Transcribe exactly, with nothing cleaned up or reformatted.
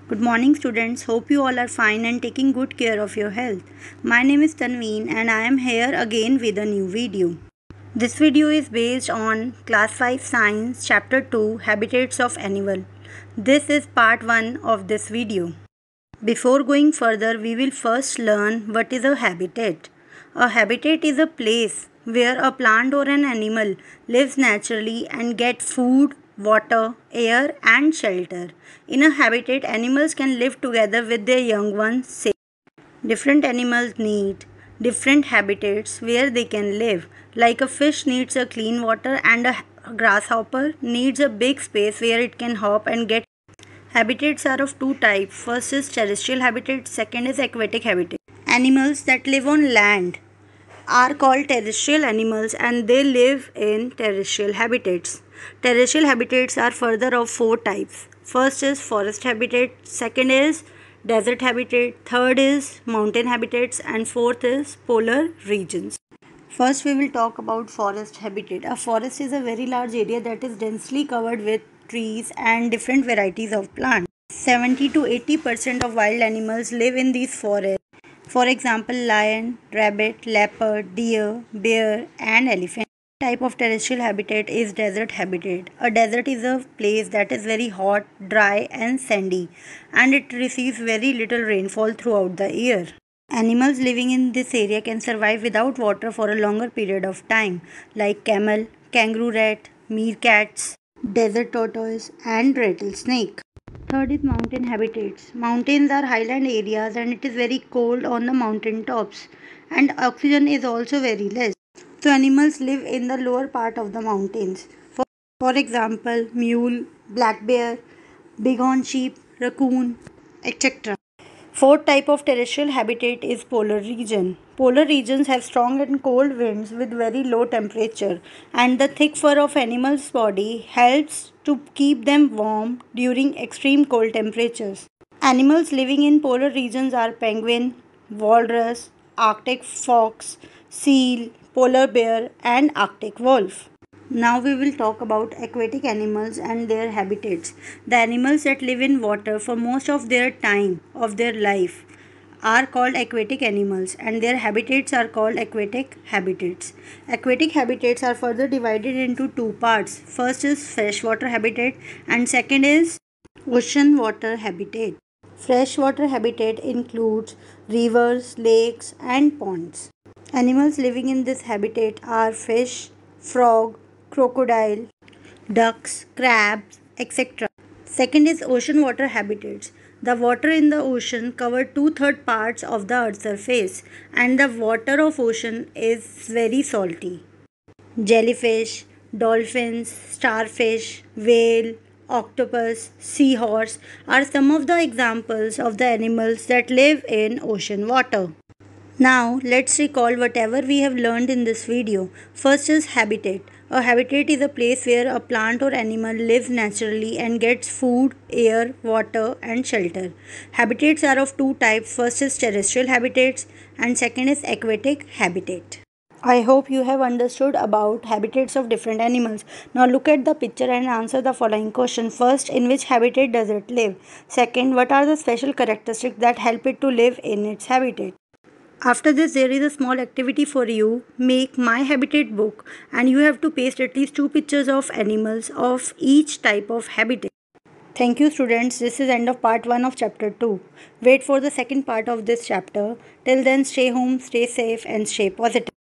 Good morning, students. Hope you all are fine and taking good care of your health. My name is Tanveen and I am here again with a new video. This video is based on Class five Science Chapter two Habitats of Animal. This is part one of this video. Before going further, we will first learn what is a habitat. A habitat is a place where a plant or an animal lives naturally and gets food, water, air and shelter. In a habitat, animals can live together with their young ones safely. Different animals need different habitats where they can live. Like a fish needs a clean water and a grasshopper needs a big space where it can hop and get. Habitats are of two types. First is terrestrial habitat, second is aquatic habitat. Animals that live on land are called terrestrial animals and they live in terrestrial habitats. Terrestrial habitats are further of four types. First is forest habitat, second is desert habitat, third is mountain habitats and fourth is polar regions. First we will talk about forest habitat. A forest is a very large area that is densely covered with trees and different varieties of plants. seventy to eighty percent of wild animals live in these forests. For example, lion, rabbit, leopard, deer, bear and elephant. Type of terrestrial habitat is desert habitat. A desert is a place that is very hot, dry and sandy and it receives very little rainfall throughout the year. Animals living in this area can survive without water for a longer period of time, like camel, kangaroo rat, meerkats, desert tortoise and rattlesnake. Third is mountain habitats. Mountains are highland areas and it is very cold on the mountain tops and oxygen is also very less. So animals live in the lower part of the mountains. For, for example, mule, black bear, bighorn sheep, raccoon, et cetera. Fourth type of terrestrial habitat is polar region. Polar regions have strong and cold winds with very low temperature and the thick fur of animals' body helps to keep them warm during extreme cold temperatures. Animals living in polar regions are penguin, walrus, Arctic fox, seal, polar bear and Arctic wolf. Now we will talk about aquatic animals and their habitats. The animals that live in water for most of their time of their life are called aquatic animals and their habitats are called aquatic habitats. Aquatic habitats are further divided into two parts. First is freshwater habitat and second is ocean water habitat. Freshwater habitat includes rivers, lakes and ponds. Animals living in this habitat are fish, frog, crocodile, ducks, crabs, et cetera. Second is ocean water habitats. The water in the ocean covers two-thirds parts of the earth's surface and the water of ocean is very salty. Jellyfish, dolphins, starfish, whale, octopus, seahorse are some of the examples of the animals that live in ocean water. Now, let's recall whatever we have learned in this video. First is habitat. A habitat is a place where a plant or animal lives naturally and gets food, air, water and shelter. Habitats are of two types. First is terrestrial habitats and second is aquatic habitat. I hope you have understood about habitats of different animals. Now look at the picture and answer the following question. First, in which habitat does it live? Second, what are the special characteristics that help it to live in its habitat? After this, there is a small activity for you. Make My Habitat book and you have to paste at least two pictures of animals of each type of habitat. Thank you students. This is end of part one of chapter two. Wait for the second part of this chapter. Till then, stay home, stay safe and stay positive.